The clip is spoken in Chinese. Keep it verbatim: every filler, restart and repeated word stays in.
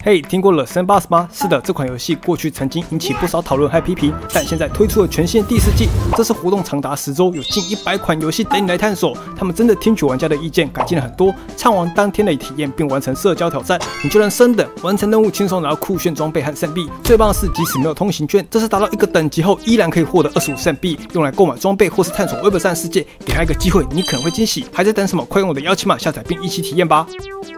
嘿，听过《The Sandbox》吗？是的，这款游戏过去曾经引起不少讨论和批评，但现在推出了全新的第四季。这次活动长达十周，有近一百款游戏等你来探索。他们真的听取玩家的意见，改进了很多，畅玩当天的体验，并完成社交挑战。你就能升等，完成任务，轻松拿到酷炫装备和圣币。最棒的是，即使没有通行券，这次达到一个等级后，依然可以获得二十五圣币，用来购买装备或是探索 Web 三世界。给他一个机会，你可能会惊喜。还在等什么？快用我的邀请码下载并一起体验吧！